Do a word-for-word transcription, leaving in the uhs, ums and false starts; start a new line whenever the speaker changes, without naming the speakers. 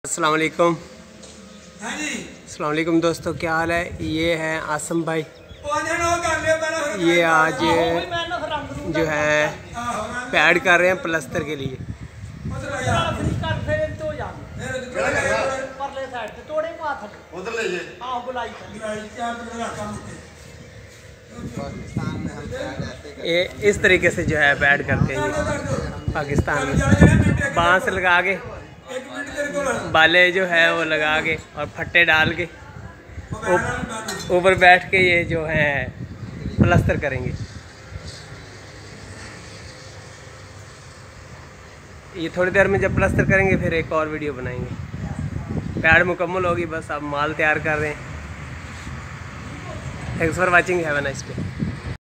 अस्सलाम वालेकुम। अस्सलाम वालेकुम दोस्तों, क्या हाल है। ये है आसम भाई। ये आज जो है पैड कर रहे हैं प्लस्तर के लिए। ये इस तरीके से जो है पैड करते हैं पाकिस्तान में। बांस लगा के बाले जो है वो लगा के और फट्टे डाल के ऊपर बैठ के ये जो है प्लस्तर करेंगे। ये थोड़ी देर में जब प्लस्तर करेंगे फिर एक और वीडियो बनाएंगे। पैड मुकम्मल होगी, बस अब माल तैयार कर रहे हैं। Thanks for watching, have a nice day.